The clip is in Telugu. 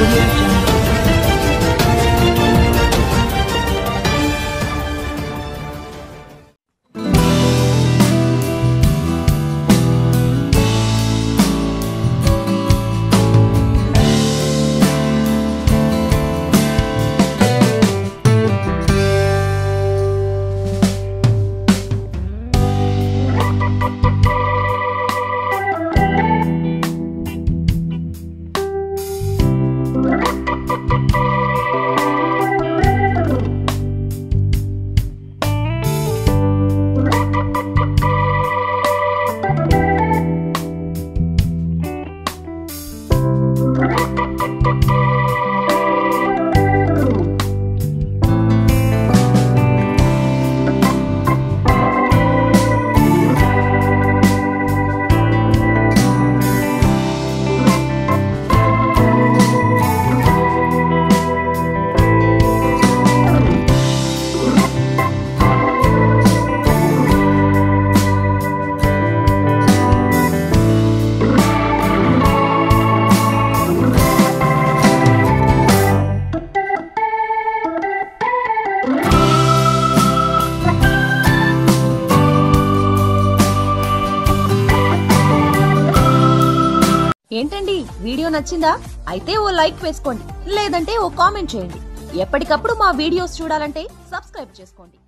Audio Jungle. ఏంటండి వీడియో నచ్చిందా? అయితే ఓ లైక్ వేసుకోండి, లేదంటే ఓ కామెంట్ చేయండి. ఎప్పటికప్పుడు మా వీడియోస్ చూడాలంటే సబ్స్క్రైబ్ చేసుకోండి.